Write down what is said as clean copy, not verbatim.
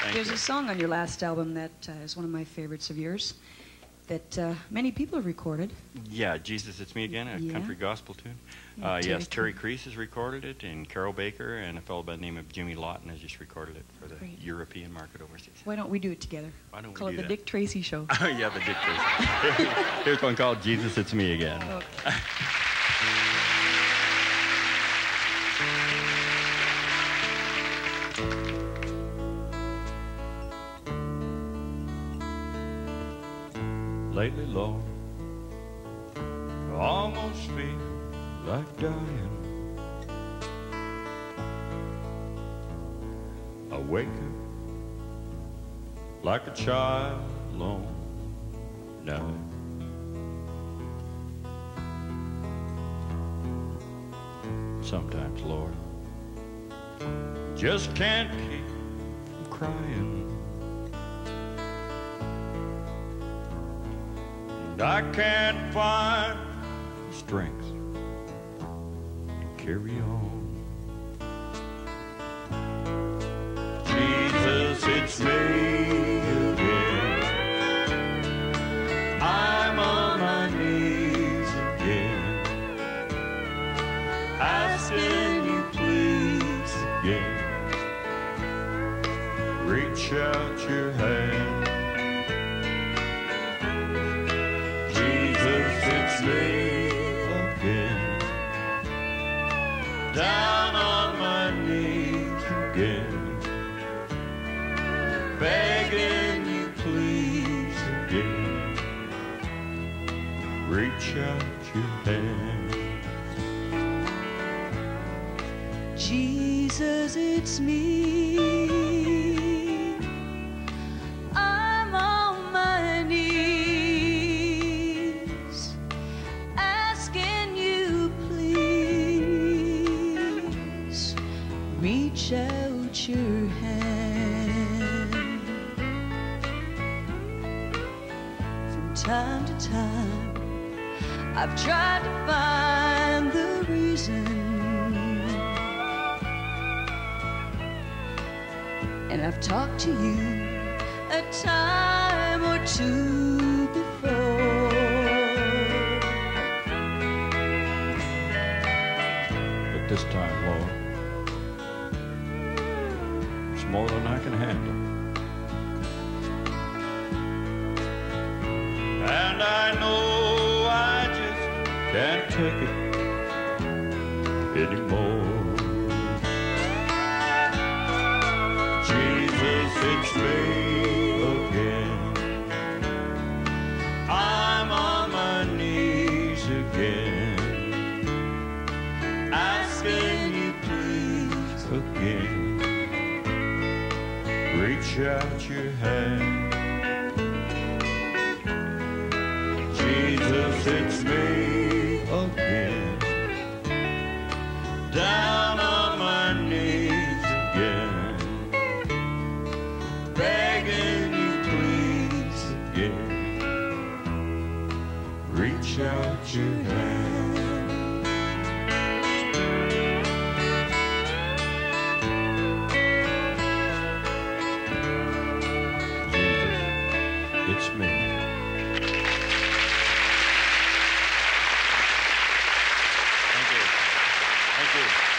There's you. a song on your last album that is one of my favorites of yours that many people have recorded. Yeah, Jesus, It's Me Again, a country gospel tune. Yeah, yes, Terry Crease has recorded it, and Carol Baker, and a fellow by the name of Jimmy Lawton has just recorded it for the European market overseas. Why don't we do it together? Why don't we Call do it the that? Dick Tracy Show. Oh, yeah, the Dick Tracy. Here's one called Jesus, It's Me Again. Okay. Lately, Lord, I almost feel like dying. I wake up like a child alone night. Sometimes, Lord, just can't keep from crying. And I can't find strength to carry on. Jesus, it's me again. I'm on my knees again, asking you please again, reach out your hand. It's me again, down on my knees again, begging you please again, reach out your hand. Jesus, it's me. I'm on my knees, asking you please, reach out your hand. From time to time, I've tried to find the reason, and I've talked to you a time or two before. But this time, Lord, it's more than I can handle. And I know I just can't take it anymore. Jesus, it's me again. I'm on my knees again, asking you please again, reach out your hand. Jesus, it's me again, down on my knees again, begging you please again, reach out your hand. Jesus, it's me. Thank you. Thank you.